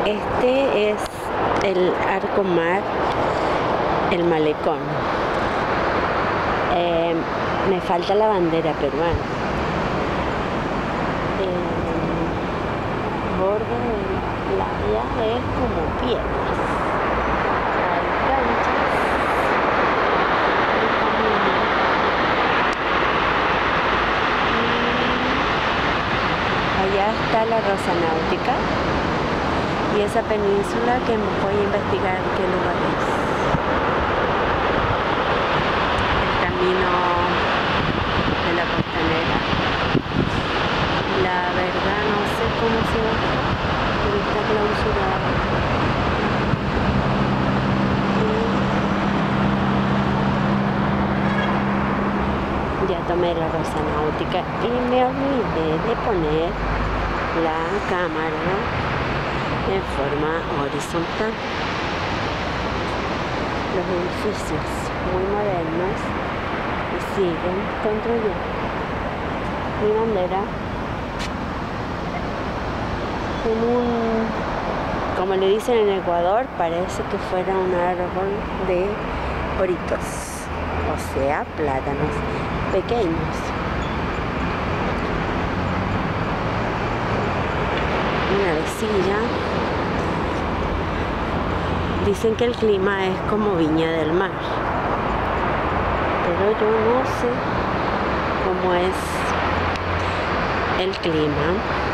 Este es el Arco Mar, el malecón. Me falta la bandera peruana. El borde de la playa es como piedras. Hay canchas. Allá está la Rosa Náutica y esa península que voy a investigar qué lugar es. El camino de la costanera. La verdad no sé cómo se baja, pero está clausurado. Ya tomé la Rosa Náutica y me olvidé de poner la cámara en forma horizontal. Los edificios muy modernos y siguen construyendo. Mi bandera como le dicen en Ecuador, parece que fuera un árbol de oritos, o sea, plátanos pequeños. Una vecilla. Dicen que el clima es como Viña del Mar, pero yo no sé cómo es el clima.